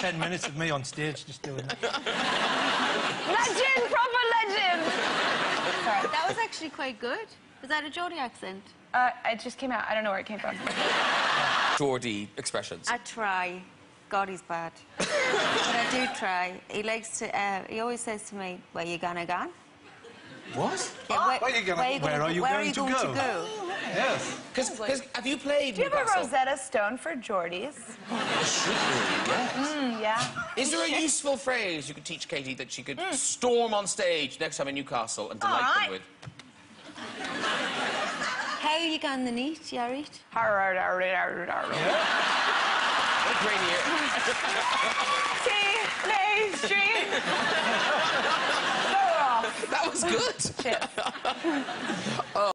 10 minutes of me on stage just doing that. Legend, proper legend. Sorry, that was actually quite good. Was that a Geordie accent? It just came out. I don't know where it came from. Geordie expressions. I try. God, he's bad. But I do try. He likes to... he always says to me, where you gonna go? What? Yeah, Where are you going to go? Yes. Because have you played Do you have a Newcastle? Rosetta Stone for Geordies? Yeah. Is there a useful phrase you could teach Katy that she could storm on stage next time in Newcastle and delight them with? How you going the neat, you alright? What a great year. Main Street. Go off. That was good. Shit.